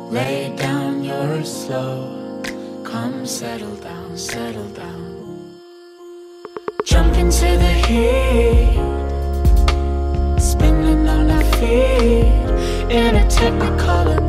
Lay down, you're slow. Come settle down, settle down. Jump into the heat, spinning on our feet in a technicolor